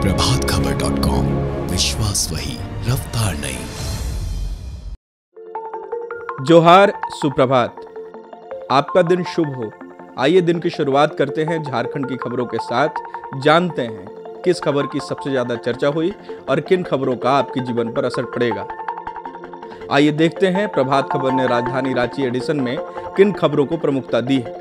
प्रभातखबर.com, विश्वास वही, रफ्तार नहीं। जोहार, सुप्रभात। आपका दिन शुभ हो। आइए दिन की शुरुआत करते हैं झारखंड की खबरों के साथ। जानते हैं किस खबर की सबसे ज्यादा चर्चा हुई और किन खबरों का आपके जीवन पर असर पड़ेगा। आइए देखते हैं प्रभात खबर ने राजधानी रांची एडिशन में किन खबरों को प्रमुखता दी है।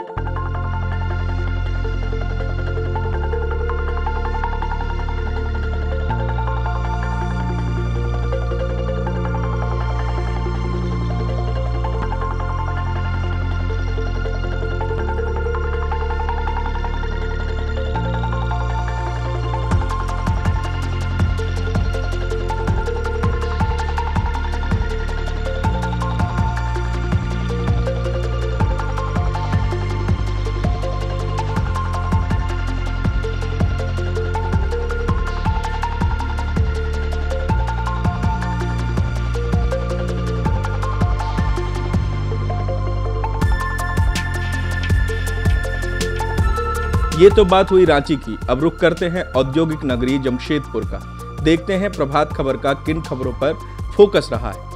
ये तो बात हुई रांची की। अब रुख करते हैं औद्योगिक नगरी जमशेदपुर का। देखते हैं प्रभात खबर का किन खबरों पर फोकस रहा है।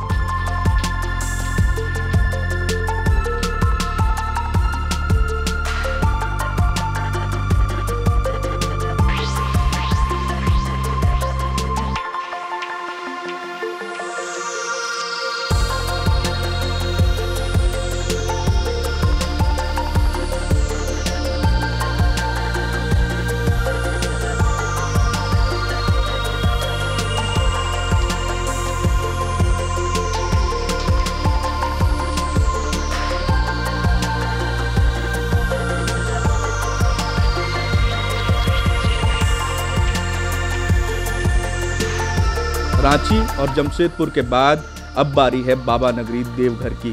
रांची और जमशेदपुर के बाद अब बारी है बाबा नगरी देवघर की।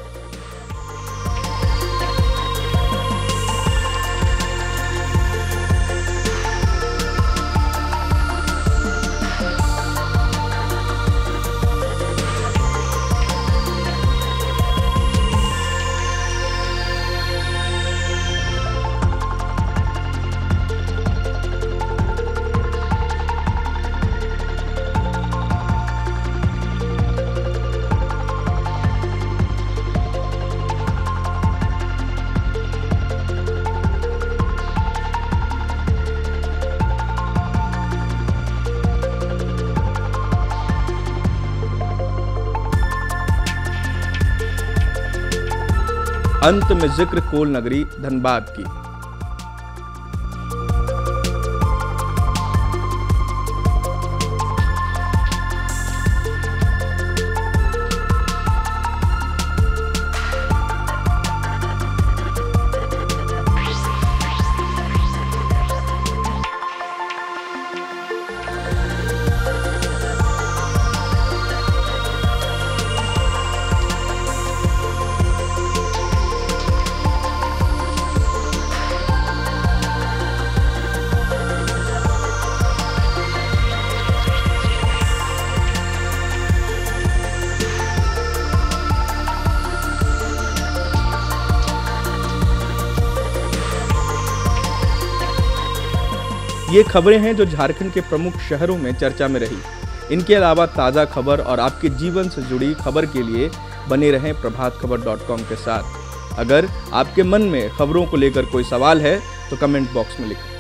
अंत में जिक्र कोल नगरी धनबाद की। ये खबरें हैं जो झारखंड के प्रमुख शहरों में चर्चा में रही। इनके अलावा ताज़ा खबर और आपके जीवन से जुड़ी खबर के लिए बने रहें प्रभातखबर.com के साथ। अगर आपके मन में खबरों को लेकर कोई सवाल है तो कमेंट बॉक्स में लिखें।